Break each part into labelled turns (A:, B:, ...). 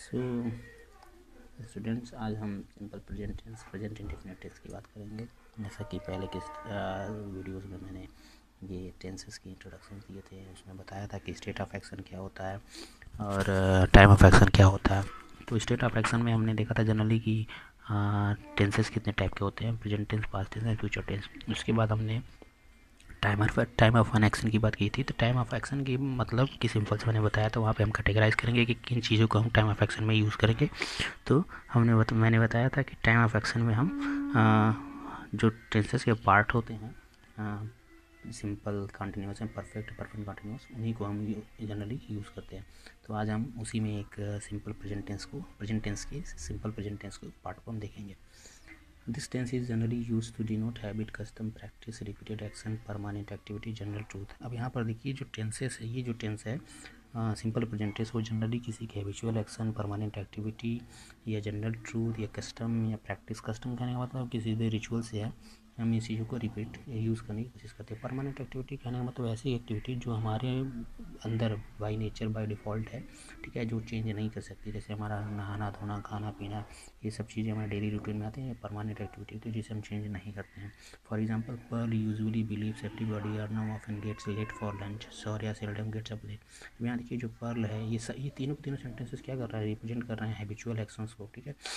A: सो students, आज हम simple present tense, present indefinite tense की बात करेंगे। जैसा कि पहले के वीडियोस में मैंने ये टेंसेस की इंट्रोडक्शन दिए थे, उसमें बताया था कि स्टेट ऑफ एक्शन क्या होता है और टाइम ऑफ एक्शन क्या होता है। तो स्टेट ऑफ एक्शन में हमने देखा था जनरली कि टेंसेस कितने टाइप के होते हैं, प्रेजेंट टेंस, पास्ट टेंस और फ्यूचर टेंस। उसके बाद हमने टाइम ऑफ एन एक्शन की बात की थी। तो टाइम ऑफ एक्शन की मतलब कि सिंपल से मैंने बताया, तो वहाँ पे हम कैटेगराइज करेंगे कि किन चीज़ों को हम टाइम ऑफ एक्शन में यूज़ करेंगे। तो मैंने बताया था कि टाइम ऑफ एक्शन में हम जो टेंसेस के पार्ट होते हैं, simple, continuous and perfect continuous, उन्हीं को हम जनरली यूज़ करते हैं। तो आज हम उसी में एक सिंपल प्रेजेंट टेंस के सिंपल प्रेजेंट टेंस को पार्ट को हम देखेंगे। This tense is generally used to denote habit, custom, practice, repeated action, permanent activity, general truth। अब यहाँ पर देखिए जो टेंसेस है, ये जो टेंस है सिंपल प्रेजेंट टेंस, वो जनरली किसी के हैबिचुअल एक्शन, परमानेंट एक्टिविटी या जनरल ट्रूथ या कस्टम या प्रैक्टिस। कस्टम कहने का मतलब किसी भी रिचुअल से है, हम इस चीज़ों को रिपीट यूज़ करने की कोशिश करते हैं। परमानेंट एक्टिविटी कहने का मतलब ऐसी एक्टिविटी जो हमारे अंदर बाय नेचर, बाय डिफ़ॉल्ट है, ठीक है, जो चेंज नहीं कर सकती। जैसे हमारा नहाना धोना, खाना पीना, ये सब चीज़ें हमारे डेली रूटीन में आती हैं। परमानेंट एक्टिविटी होती है जिसे हम चेंज नहीं करते हैं। For example, Pearl usually believes everybody Arnav often gets late for lunch, Shaurya seldom gets up late. अब यहाँ देखिए जो पर्ल है, ये तीनों के तीनों सेंटेंसेस क्या कर रहा है, रिप्रेजेंट कर रहे हैं हैबिचुअल एक्शंस को, ठीक है।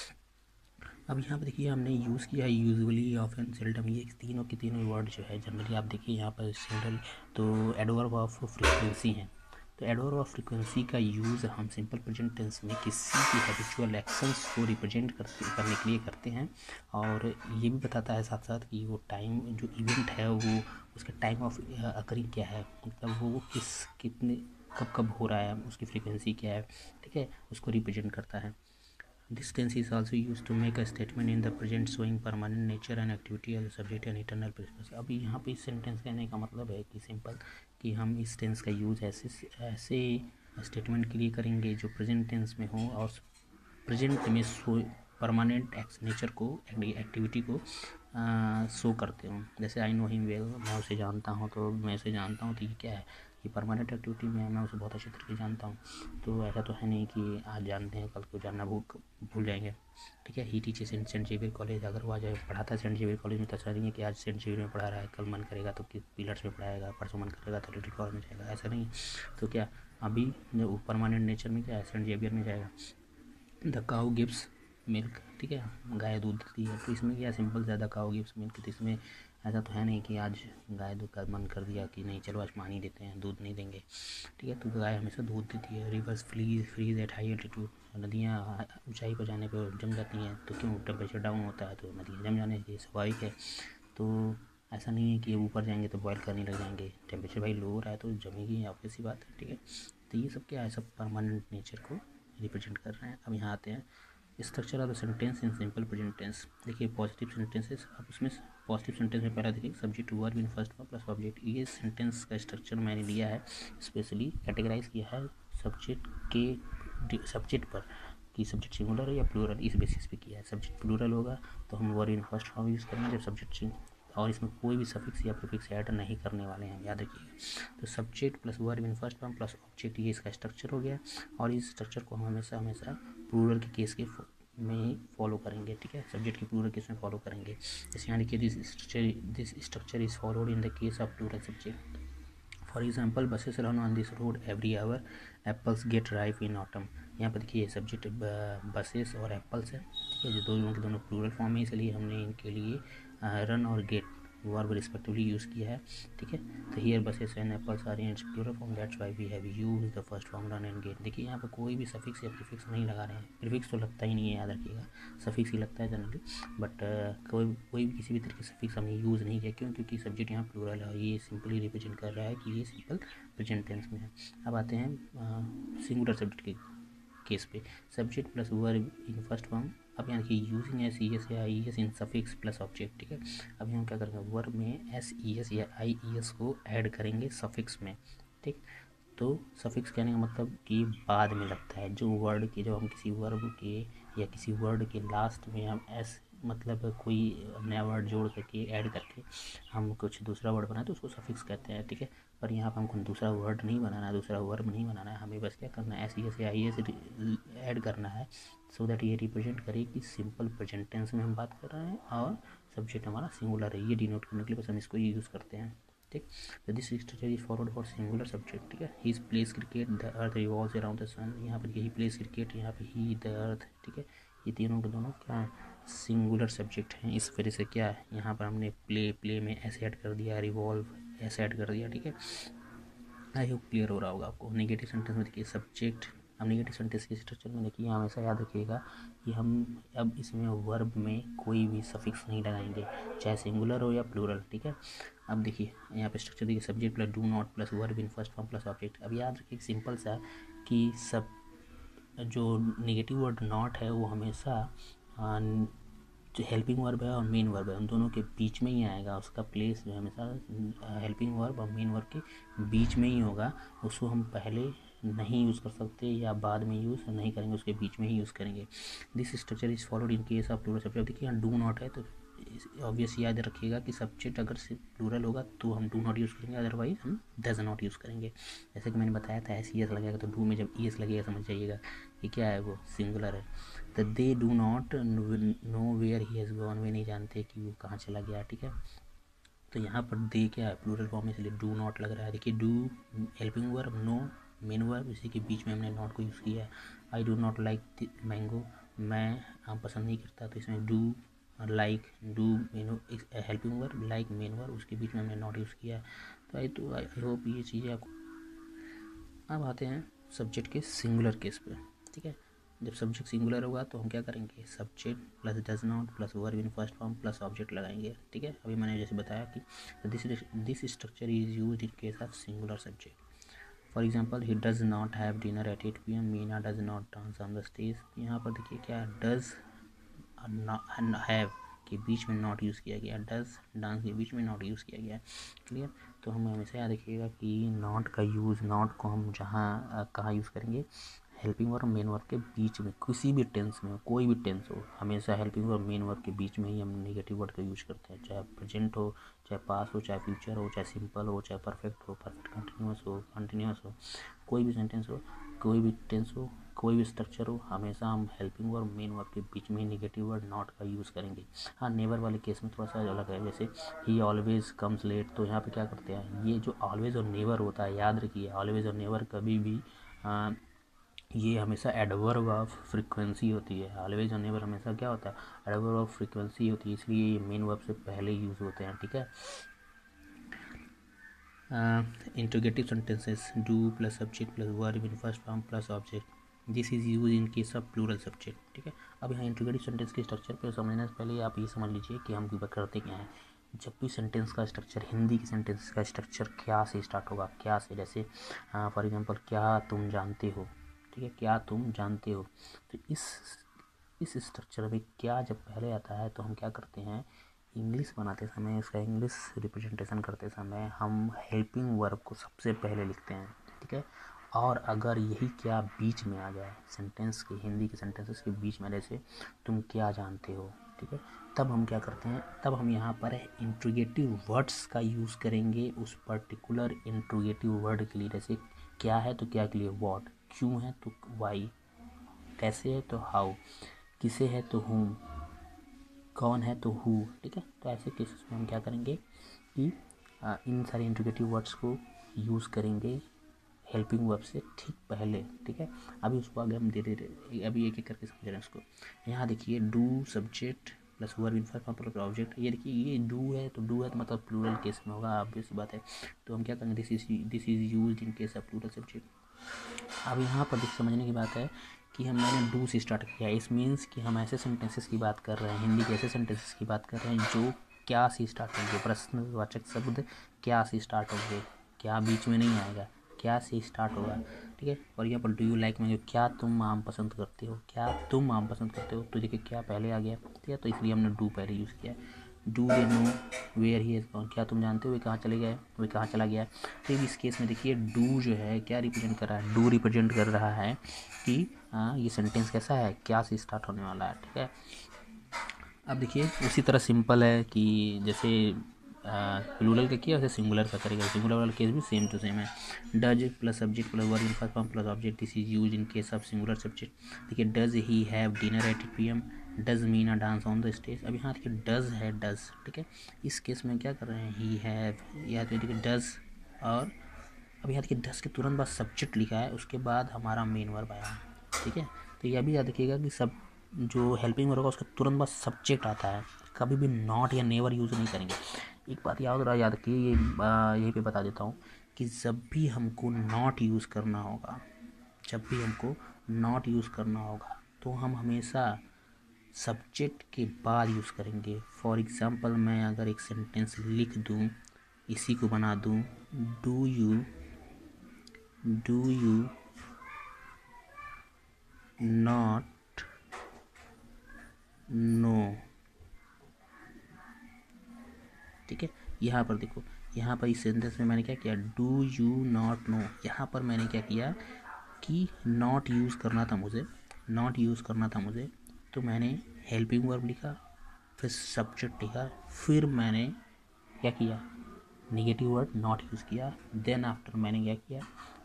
A: अब यहाँ पे देखिए हमने यूज़ किया है यूजुअली, ऑफन, सेल्डम, ये तीनों के तीनों वर्ड जो है जनरली आप देखिए यहाँ पर जनरल तो एडवर्ब ऑफ फ्रीक्वेंसी हैं। तो एडवर्ब ऑफ फ्रीक्वेंसी का यूज़ हम सिंपल प्रेजेंट टेंस में किसी की हैबिचुअल एक्शंस को रिप्रेजेंट करने के लिए करते हैं। और ये भी बताता है साथ साथ कि वो टाइम, जो इवेंट है, वो उसका टाइम ऑफ अकरिंग क्या है, मतलब वो कितने कब कब हो रहा है, उसकी फ्रीक्वेंसी क्या है, ठीक है, उसको रिप्रेजेंट करता है। This tense is also used to make a statement in the present showing permanent nature and activity as a subject and eternal purpose। अभी यहाँ पे इस सेंटेंस कहने का मतलब है कि सिंपल कि हम इस टेंस का यूज़ ऐसे स्टेटमेंट के लिए करेंगे जो प्रेजेंट टेंस में हो और प्रेजेंट में परमानेंट नेचर को, एक्टिविटी को शो करते हो। जैसे आई नो हिम वेल, मैं उसे जानता हूँ, तो मैं उसे जानता हूँ, तो ये क्या है, ये परमानेंट एक्टिविटी में है, मैं उसे बहुत अच्छे तरीके से जानता हूँ। तो ऐसा तो है नहीं कि आज जानते हैं कल को जानना भूल जाएंगे, ठीक है। He teachers in Saint Xavier college, अगर वो आज पढ़ाता है सेंट जेवियर कॉलेज में, तो ऐसा नहीं है कि आज सेंट जेवियर में पढ़ा रहा है, कल मन करेगा तो पिलर्स में पढ़ाएगा, परसों मन करेगा तो लिटिल कॉलेज में जाएगा, ऐसा नहीं। तो क्या अभी परमानेंट नेचर में क्या है, सेंट जेवियर में जाएगा। द काऊ गिव्स मिल्क, ठीक है, गाय दूध देती है। तो इसमें क्या सिंपल से द काऊ गिव्स मिल्क, तो इसमें ऐसा तो है नहीं कि आज गाय दूध का मन कर दिया कि नहीं चलो आज पानी देते हैं, दूध नहीं देंगे, ठीक है। तो गाय हमेशा दूध देती है। Rivers freeze at high altitude, नदियाँ ऊंचाई पर जाने पर जम जाती हैं। तो क्यों, टेम्परेचर डाउन होता है तो नदियाँ जम जाने चाहिए, स्वाभाविक है। तो ऐसा नहीं है कि ऊपर जाएंगे तो बॉयल करने लग जाएंगे, टेम्परेचर भाई लो हो रहा है तो जमेगी, ऑब्वियस सी बात है, ठीक है। तो ये सब क्या है, सब परमानेंट नेचर को रिप्रेजेंट कर रहे हैं। अब यहाँ आते हैं structure of the sentence in simple present tense. देखिए पॉजिटिव सेंटेंसेस, अब उसमें पॉजिटिव सेंटेंस में पहला देखिए subject verb in first form plus object. ये सेंटेंस का स्ट्रक्चर मैंने लिया है, स्पेशली कैटेगराइज किया है सब्जेक्ट पर कि सब्जेक्ट सिंगुलर है या प्लूरल, इस बेसिस पे किया है। सब्जेक्ट प्लूरल होगा तो हम verb in first form use करेंगे जब सब्जेक्ट, और इसमें कोई भी सफिक्स या प्रीफिक्स ऐड नहीं करने वाले हैं, याद रखिएगा। तो subject plus verb in first form plus object, ये इसका स्ट्रक्चर हो गया। और इस स्ट्रक्चर को हम हमेशा प्लूरल के केस के में फॉलो करेंगे, ठीक है, सब्जेक्ट के प्लूरल केस में फॉलो करेंगे। जैसे यहाँ देखिए this structure is followed in the case of plural subject. For example, buses run on this road every hour, apples get ripe in autumn. यहाँ पर देखिए सब्जेक्ट बसेस और एप्पल्स है, ठीक है, जो दोनों के दोनों प्लूरल फॉर्म है, इसलिए हमने इनके लिए रन और गेट वर्ब रिस्पेक्टिवली यूज़ किया है, ठीक है। तो here buses and apples are in plural form, that's why we have used the first form run and get. देखिए यहाँ पर कोई भी सफिक्स या प्रीफिक्स नहीं लगा रहे हैं, प्रीफिक्स तो लगता ही नहीं है, याद रखिएगा, सफिक्स ही लगता है जनरली, बट कोई भी किसी भी तरह के सफिक्स हमने यूज़ नहीं किया। क्यों, क्योंकि सब्जेक्ट यहाँ प्लूरल है और ये सिंपली रिप्रेजेंट कर रहा है कि ये सिंपल प्रेजेंट टेंस में है। अब आते हैं सिंगुलर सब्जेक्ट के केस पे, subject plus verb in first form. अब यहाँ देखिए यूजिंग एस ई एस या I E S in suffix plus object, ठीक है। अब हम क्या करेंगे, वर्ब में एस ई एस या आई ई एस को ऐड करेंगे सफिक्स में, ठीक। तो सफिक्स कहने का मतलब कि बाद में लगता है, जो वर्ड के, जब हम किसी वर्ब के या किसी वर्ड के लास्ट में हम एस मतलब कोई नया वर्ड जोड़ करके ऐड करके हम कुछ दूसरा वर्ड बनाए तो उसको सफिक्स कहते हैं, ठीक है। पर यहाँ पर हमको दूसरा वर्ड नहीं बनाना है, दूसरा वर्ब नहीं बनाना है, हमें बस क्या करना है, ऐसे ऐसे आई एस ऐड करना है सो दैट ये रिप्रेजेंट करे कि सिंपल प्रेजेंट टेंस में हम बात कर रहे हैं और सब्जेक्ट हमारा सिंगुलर है। ये डिनोट करने के लिए बस हम इसको यूज़ करते हैं, ठीक। तो this structure is forward for singular subject, ठीक है। He plays cricket, the earth revolves around the sun, यहाँ पर ही प्लेस क्रिकेट, यहाँ पे ही द अर्थ, ठीक है। ये तीनों के दोनों क्या सिंगुलर सब्जेक्ट हैं, इस वजह से क्या है यहाँ पर हमने प्ले में ऐसे ऐड कर दिया, रिवॉल्व ऐसे ऐड कर दिया, ठीक है। आई होप क्लियर हो रहा होगा आपको। नेगेटिव सेंटेंस में देखिए सब्जेक्ट, अब नेगेटिव सेंटेंस के स्ट्रक्चर में देखिए हमेशा याद रखिएगा कि हम अब इसमें वर्ब में कोई भी सफिक्स नहीं लगाएंगे, चाहे सिंगुलर हो या प्लूरल, ठीक है। अब देखिए यहाँ पे स्ट्रक्चर देखिए, subject plus do not plus verb in first form plus object. अब याद रखिए सिंपल सा कि सब जो नेगेटिव वर्ड नॉट है वो हमेशा जो हेल्पिंग वर्ब है और मेन वर्ब है उन दोनों के बीच में ही आएगा, उसका प्लेस जो हमेशा हेल्पिंग वर्ब और मेन वर्ब के बीच में ही होगा। उसको हम पहले नहीं यूज़ कर सकते या बाद में यूज़ नहीं करेंगे, उसके बीच में ही यूज़ करेंगे। This structure is followed in case of plural subject. देखिए यहाँ डू नॉट है तो ऑब्वियस याद रखिएगा कि सब्जेक्ट अगर सिर्फ प्लूरल होगा तो हम डू नॉट यूज़ करेंगे, अदरवाइज हम डज नॉट यूज़ करेंगे। जैसे कि मैंने बताया था ऐसे ईएस लगेगा तो डू में जब ईएस लगेगा समझ जाइएगा कि क्या है, वो सिंगुलर है। तो they do not know where he has gone, वे नहीं जानते कि वो कहाँ चला गया, ठीक है। तो यहाँ पर दे क्या है प्लूरल फॉर्म में, इसलिए डू नॉट लग रहा है। देखिए do helping verb, no main verb, इसी के बीच में हमने नॉट को यूज़ किया है। I do not like mango, मैं आम पसंद नहीं करता, तो इसमें do like, do main helping verb, like main verb, उसके बीच में हमने नॉट यूज़ किया है। तो आई होप ये चीज़ें आपको। अब आते हैं सब्जेक्ट के सिंगुलर केस पे, ठीक है। जब सब्जेक्ट सिंगुलर होगा तो हम क्या करेंगे, subject plus does not plus verb in first form plus object लगाएंगे, ठीक है। अभी मैंने जैसे बताया कि this structure is used in case of singular subject. For example he does not have dinner at 8 PM, Meena does not dance on the stage. यहाँ पर देखिए क्या डज हैव के बीच में नॉट यूज़ किया गया, डज डांस के बीच में नॉट यूज़ किया गया, क्लियर। तो हम हमेशा याद रखिएगा कि नॉट का यूज़, नॉट को हम जहाँ कहाँ यूज़ करेंगे, हेल्पिंग वर्ब मेन वर्ब के बीच में, किसी भी टेंस में, कोई भी टेंस हो, हमेशा हेल्पिंग वर्ब मेन वर्ब के बीच में ही हम नेगेटिव वर्ड का यूज करते हैं, चाहे प्रेजेंट हो, चाहे पास हो, चाहे फ्यूचर हो, चाहे सिंपल हो, चाहे परफेक्ट हो, परफेक्ट कंटिन्यूस हो, कोई भी सेंटेंस हो, कोई भी टेंस हो, कोई भी स्ट्रक्चर हो, हमेशा हम हेल्पिंग वर्ब मेन वर्ब के बीच में ही नेगेटिव वर्ड नॉट का यूज़ करेंगे। हाँ, नेवर वाले केस में थोड़ा सा अलग है, जैसे ही ऑलवेज कम्स लेट, तो यहाँ पे क्या करते हैं, ये जो ऑलवेज और नेवर होता है, याद रखिए ऑलवेज और नेवर कभी भी ये हमेशा एडवर्ब ऑफ फ्रीक्वेंसी होती है। ऑलवेज और नेवर हमेशा क्या होता है, एडवर्ब ऑफ फ्रीक्वेंसी होती है, इसलिए ये मेन वर्ब से पहले यूज़ होते हैं, ठीक है। Interrogative sentences, do plus subject plus verb in first form plus object, this is use in case of plural subject, ठीक है। अब यहाँ इंट्रोगेटिव सेंटेंस के स्ट्रक्चर पे समझने से पहले आप ये समझ लीजिए कि हम करते क्या हैं। जब भी सेंटेंस का स्ट्रक्चर, हिंदी के सेंटेंस का स्ट्रक्चर क्या से स्टार्ट होगा, क्या से, जैसे फॉर एग्जांपल क्या तुम जानते हो, ठीक है, क्या तुम जानते हो, तो इस स्ट्रक्चर में क्या जब पहले आता है तो हम क्या करते हैं, इंग्लिश बनाते समय, इसका इंग्लिश रिप्रेजेंटेशन करते समय हम हेल्पिंग वर्ब को सबसे पहले लिखते हैं, ठीक है। और अगर यही क्या बीच में आ जाए सेंटेंस के, हिंदी के सेंटेंसेस के बीच में, जैसे तुम क्या जानते हो, ठीक है, तब हम क्या करते हैं, तब हम यहाँ पर इंट्रोगेटिव वर्ड्स का यूज़ करेंगे उस पर्टिकुलर इंट्रोगेटिव वर्ड के लिए। जैसे क्या है तो क्या के लिए व्हाट, क्यों है तो वाई, कैसे है तो हाउ, किसे है तो whom, कौन है तो हु, ठीक है। तो ऐसे केसेस में हम क्या करेंगे कि इन सारे इंट्रोगेटिव वर्ड्स को यूज़ करेंगे हेल्पिंग वर्ब से ठीक पहले, ठीक है। अभी उसको आगे हम धीरे धीरे अभी एक एक करके समझ रहे हैं उसको। यहाँ देखिए do subject plus verb in first form plus object, ये देखिए ये डू है तो मतलब प्लूरल केस में होगा, ऑब्वियस बात है। तो हम क्या करेंगे, this is used in case of plural subject. अब यहाँ पर समझने की बात है कि हमने डू से स्टार्ट किया, इस मीन्स कि हम ऐसे सेंटेंसेस की बात कर रहे हैं, हिंदी के ऐसे सेंटेंसेस की बात कर रहे हैं जो क्या से स्टार्ट होंगे, प्रश्नवाचक शब्द क्या से स्टार्ट होंगे, क्या बीच में नहीं आएगा, क्या से स्टार्ट होगा, ठीक है। और यहाँ पर डू यू लाइक में जो क्या तुम आम पसंद करते हो, क्या तुम आम पसंद करते हो, तो देखिए क्या पहले आ गया, ठीक है, तो इसलिए हमने डू पहले यूज़ किया। Do they know where he is gone, क्या तुम जानते हो वे कहाँ चले गए, वे कहाँ चला गया। तो इस केस में देखिए डू जो है क्या रिप्रेजेंट कर रहा है, डू रिप्रेजेंट कर रहा है कि ये सेंटेंस कैसा है, क्या से स्टार्ट होने वाला है, ठीक है। अब देखिए उसी तरह सिंपल है कि जैसे प्लूरल का किया वैसे सिंगुलर का करेगा। सिंगुलर वाला केस भी सेम टू सेम है। Does plus subject plus verb in first form plus object, this is use in case of singular subject. देखिए does he have dinner at 8 PM, does Meena dance on the stage. अब यहाँ देखिए does है, does, ठीक है। इस case में क्या कर रहे हैं, ही हैव, या तो देखिए डज, और अब यहाँ देखिए डज के तुरंत बाद सब्जेक्ट लिखा है, उसके बाद हमारा मेन वर्ब आया, ठीक है। तो यह भी याद रखिएगा कि सब जो हेल्पिंग वर्ब होगा उसका तुरंत बाद सब्जेक्ट आता है, कभी भी नॉट या नेवर यूज़ नहीं करेंगे। एक बात याद रखिए, ये यहीं पे बता देता हूँ कि जब भी हमको नॉट यूज़ करना होगा, जब भी हमको नॉट यूज़ करना होगा तो हम हमेशा सब्जेक्ट के बाद यूज़ करेंगे। फॉर एग्ज़ाम्पल मैं अगर एक सेंटेंस लिख दूँ, इसी को बना दूँ, डू यू नॉट नो, ठीक है। यहाँ पर देखो, यहाँ पर इस सेंटेंस में मैंने क्या किया, डू यू नॉट नो, यहाँ पर मैंने क्या किया कि नॉट यूज़ करना था मुझे, नॉट यूज़ करना था मुझे, तो मैंने हेल्पिंग वर्ब लिखा, फिर सब्जेक्ट लिखा, फिर मैंने क्या किया, नेगेटिव वर्ड नॉट यूज़ किया, देन आफ्टर मैंने क्या किया,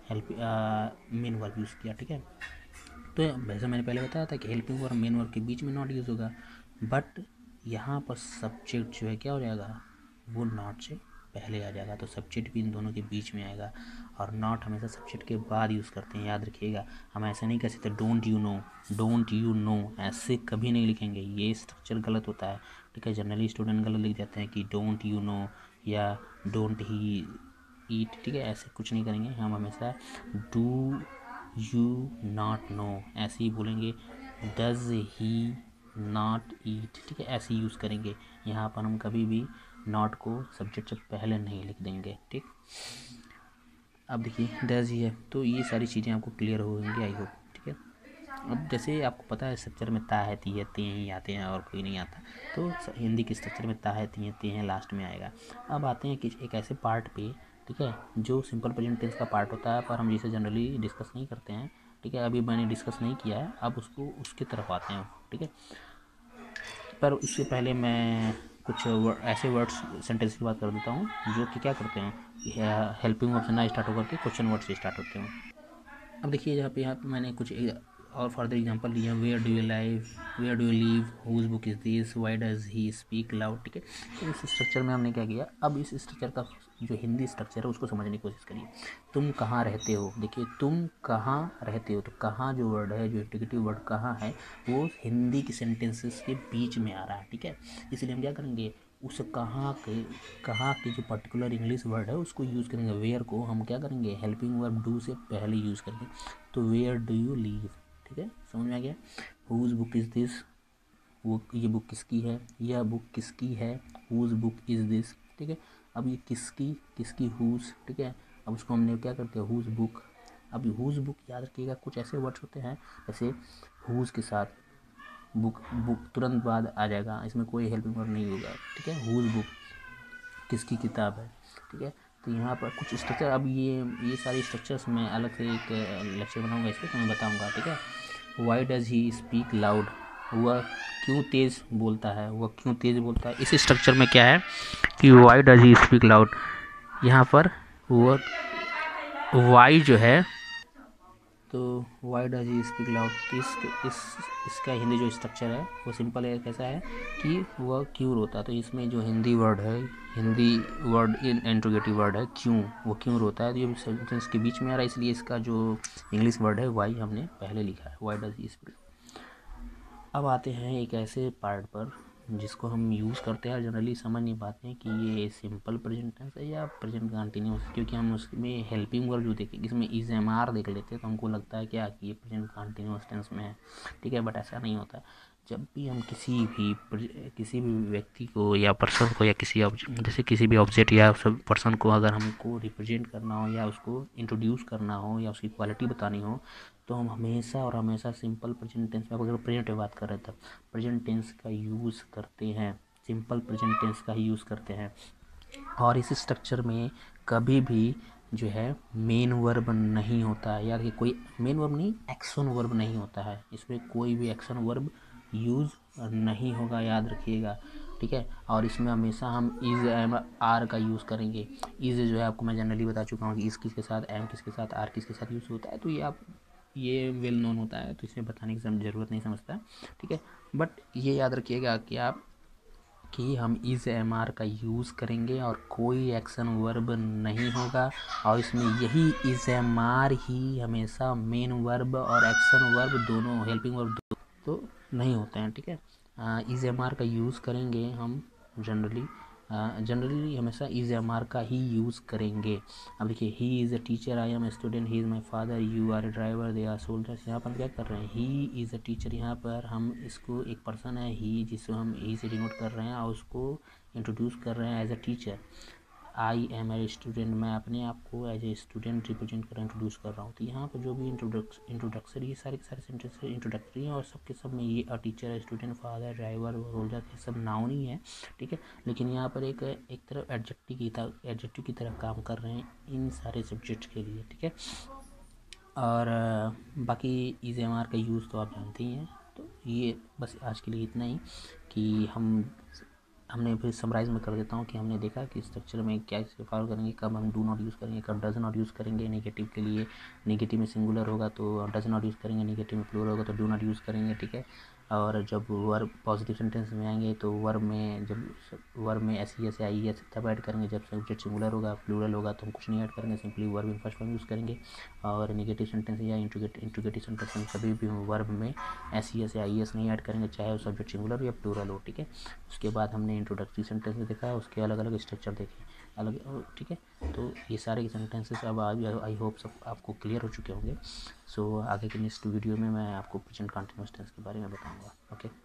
A: मेन वर्ब यूज़ किया, ठीक है। तो वैसे मैंने पहले बताया था कि हेल्पिंग वर्ब मेन वर्ब के बीच में नॉट यूज़ होगा, बट यहाँ पर सब्जेक्ट जो है क्या हो जाएगा, वो नॉट से पहले आ जाएगा, तो सब्जेक्ट भी इन दोनों के बीच में आएगा। और नॉट हमेशा सब्जेक्ट के बाद यूज़ करते हैं, याद रखिएगा। हम ऐसे नहीं कह सकते don't you know, don't you know, ऐसे कभी नहीं लिखेंगे, ये स्ट्रक्चर गलत होता है, ठीक है। जनरली स्टूडेंट गलत लिख जाते हैं कि डोंट यू नो या डोंट ही ईट, ठीक है, ऐसे कुछ नहीं करेंगे। हम हमेशा डू यू नॉट नो ऐसे ही बोलेंगे, डज ही नॉट ईट, ठीक है, ऐसे ही यूज़ करेंगे। यहाँ पर हम कभी भी नॉट को सब्जेक्ट से पहले नहीं लिख देंगे, ठीक। अब देखिए डज ही है, तो ये सारी चीज़ें आपको क्लियर होंगी, आई होप, ठीक है। अब जैसे आपको पता है स्ट्रक्चर में ता है, ती है, ते ही आते हैं और कोई नहीं आता, तो हिंदी के स्ट्रक्चर में ता है, ती है, ते हैं लास्ट में आएगा। अब आते हैं कि एक ऐसे पार्ट पे, ठीक है, जो सिंपल प्रेजेंट टेंस का पार्ट होता है, पर हम जिसे जनरली डिस्कस नहीं करते हैं, ठीक है। अभी मैंने डिस्कस नहीं किया है, अब उसकी तरफ आते हैं, ठीक है। पर इससे पहले मैं कुछ ऐसे वर्ड्स सेंटेंस की बात कर देता हूँ जो कि क्या करते हैं, हेल्पिंग वर्ब से ना स्टार्ट होकर के क्वेश्चन वर्ड से स्टार्ट होते हैं। अब देखिए यहाँ पे मैंने कुछ और फर्दर एग्जांपल लिया, where do you live, whose book is this, why does he speak loud, ठीक है। तो इस स्ट्रक्चर में हमने क्या किया, अब इस स्ट्रक्चर का जो हिंदी स्ट्रक्चर है उसको समझने की कोशिश करिए। तुम कहाँ रहते हो, देखिए तुम कहाँ रहते हो, तो कहाँ जो वर्ड है, जो इंडिकेटिव वर्ड कहाँ है, वो हिंदी के सेंटेंसेस के बीच में आ रहा है, ठीक है। इसलिए हम क्या करेंगे, उस कहाँ के जो पर्टिकुलर इंग्लिश वर्ड है उसको यूज़ करेंगे। वेयर को हम क्या करेंगे, हेल्पिंग वर्ब डू से पहले यूज़ करेंगे, तो वेयर डू यू लिव, ठीक है, समझ में आ गया। हुज बुक इज़ दिस, वो ये बुक किसकी है, यह बुक किसकी है, हुज बुक इज़ दिस, ठीक है। अब ये किसकी हुज, ठीक है। अब उसको हमने क्या करते हैं, हुज बुक। अब हुज बुक याद रखिएगा, कुछ ऐसे वर्ड्स होते हैं जैसे हुज के साथ बुक तुरंत बाद आ जाएगा, इसमें कोई हेल्पिंग वर्ड नहीं होगा, ठीक है। हुज बुक किसकी किताब है, ठीक है। तो यहाँ पर कुछ स्ट्रक्चर, अब ये सारी स्ट्रक्चर्स मैं अलग से एक लेक्चर बनाऊंगा, इस पर तो मैं बताऊंगा, ठीक है। Why does he speak loud, वह क्यों तेज़ बोलता है, वह क्यों तेज़ बोलता है। इस स्ट्रक्चर में क्या है कि why does he speak loud, यहाँ पर वह वाई जो है, तो why does he speak loud, इसका हिंदी जो स्ट्रक्चर है वो सिंपल है, कैसा है कि वह क्यों रोता है। तो इसमें जो हिंदी वर्ड है, हिंदी वर्ड इंट्रोगेटिव वर्ड है क्यों, वो क्यों रोता है, तो ये सेंटेंस के बीच में आ रहा है, इसलिए इसका जो इंग्लिश वर्ड है वाई हमने पहले लिखा है, वाई डज ही स्पीक। अब आते हैं एक ऐसे पार्ट पर जिसको हम यूज़ करते हैं, जनरली समझ नहीं पाते हैं कि ये सिंपल प्रेजेंट टेंस है या प्रेजेंट कंटिन्यूस, क्योंकि हम उसमें हेल्पिंग वर्ब जो देखें, इसमें इज एम आर देख लेते हैं तो हमको लगता है क्या कि ये प्रेजेंट कंटिन्यूस टेंस में है, ठीक है। बट ऐसा नहीं होता है। जब भी हम किसी भी व्यक्ति को या पर्सन को या जैसे किसी भी ऑब्जेक्ट या पर्सन को अगर हमको रिप्रेजेंट करना हो या उसको इंट्रोड्यूस करना हो या उसकी क्वालिटी बतानी हो, तो हम हमेशा सिंपल प्रेजेंट टेंस में, अगर प्रेजेंट में बात कर रहे हैं तब प्रेजेंट टेंस का यूज़ करते हैं, सिंपल प्रेजेंट टेंस का ही यूज़ करते हैं। और इस स्ट्रक्चर में कभी भी जो है मेन वर्ब नहीं होता है, या कोई मेन वर्ब नहीं, एक्शन वर्ब नहीं होता है, इसमें कोई भी एक्शन वर्ब यूज़ नहीं होगा, याद रखिएगा, ठीक है। और इसमें हमेशा हम इज़ एम आर का यूज़ करेंगे। इज़ जो है आपको मैं जनरली बता चुका हूँ कि इज़ किसके साथ, एम किसके साथ, आर किसके साथ यूज़ होता है, तो ये वेल नोन होता है, तो इसमें बताने की ज़रूरत नहीं समझता, ठीक है। बट ये याद रखिएगा कि हम इज़ एम आर का यूज़ करेंगे और कोई एक्शन वर्ब नहीं होगा, और इसमें यही इज़ एम आर ही हमेशा मेन वर्ब और एक्शन वर्ब दोनों, हेल्पिंग वर्ब तो नहीं होते हैं, ठीक है। इज़ एम आर का यूज़ करेंगे हम जनरली हमेशा इज़ एम आर का ही यूज़ करेंगे। अब देखिए, he is a teacher, I am a student, he is my father, you are a driver, they are soldiers. यहाँ पर हम क्या कर रहे हैं, ही इज़ अ टीचर, यहाँ पर हम इसको एक पर्सन है ही, जिसको हम ही से डिनोट कर रहे हैं और उसको इंट्रोड्यूस कर रहे हैं as a teacher. I am a student, मैं अपने आप को एज ए स्टूडेंट रिप्रेजेंट कर इंट्रोड्यूस कर रहा हूँ। तो यहाँ पर जो भी इंट्रोडक्शन, ये सारे के सारे सेंटेंस इंट्रोडक्टरी हैं और सबके सब में ये a teacher, student, father, driver, roller, ये सब नाउन ही है, ठीक है। लेकिन यहाँ पर एक तरफ एडजेक्टिव की तरह काम कर रहे हैं इन सारे सब्जेक्ट के लिए, ठीक है। और बाकी इज़ एम आर का यूज़ तो आप जानते ही हैं। तो ये बस आज के लिए इतना ही कि हमने फिर समराइज़ में कर देता हूँ कि हमने देखा कि स्ट्रक्चर में क्या फॉलो करेंगे, कब हम डू नॉट यूज़ करेंगे, कब डज नॉट यूज़ करेंगे। नेगेटिव के लिए, नेगेटिव में सिंगुलर होगा तो डज नॉट यूज़ करेंगे, नेगेटिव में प्लूरल होगा तो डू नॉट यूज़ करेंगे, ठीक है। और जब वर्ब पॉजिटिव सेंटेंस में आएंगे तो वर्ब में एस ई एस या आई एस तब ऐड करेंगे जब सब्जेक्ट सिंगुलर होगा। प्लूरल होगा तो हम कुछ नहीं ऐड करेंगे, simply verb in first form use करेंगे। और नेगेटिव सेंटेंस या इंट्रोगेटिव सेंटेंस में कभी भी वर्ब में एस ई एस या आई एस नहीं ऐड करेंगे, चाहे वो सब्जेक्ट सिंगुलर हो या प्लूरल हो, ठीक है। उसके बाद हमने इंट्रोडक्टरी सेंटेंस में देखा, उसके अलग अलग स्ट्रक्चर देखे अलग, ठीक है। तो ये सारे सेंटेंसेस अब आई होप सब आपको क्लियर हो चुके होंगे। सो आगे के नेक्स्ट वीडियो में मैं आपको प्रेजेंट कंटिन्यूअस टेंस के बारे में बताऊंगा, ओके।